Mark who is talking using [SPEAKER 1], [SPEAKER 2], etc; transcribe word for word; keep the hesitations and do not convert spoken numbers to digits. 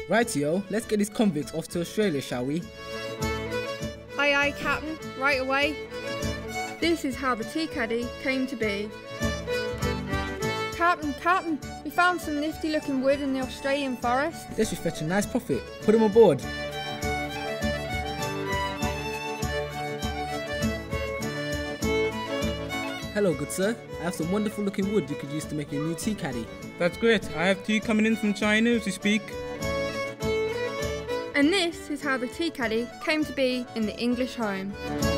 [SPEAKER 1] Rightio, let's get these convicts off to Australia, shall we?
[SPEAKER 2] Aye aye, Captain, right away. This is how the tea caddy came to be. Captain, Captain, we found some nifty looking wood in the Australian forest.
[SPEAKER 1] This should fetch a nice profit. Put them aboard. Hello, good sir. I have some wonderful looking wood you could use to make your new tea caddy.
[SPEAKER 3] That's great. I have tea coming in from China as we speak.
[SPEAKER 2] And this is how the tea caddy came to be in the English home.